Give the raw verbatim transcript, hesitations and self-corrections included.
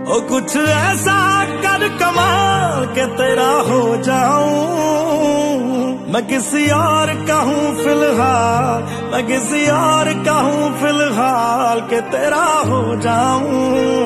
ओ कुछ ऐसा कर कमाल के तेरा हो जाऊं, मैं किसी और का हूँ फिलहाल, मैं किसी और का हूँ फिलहाल के तेरा हो जाऊं।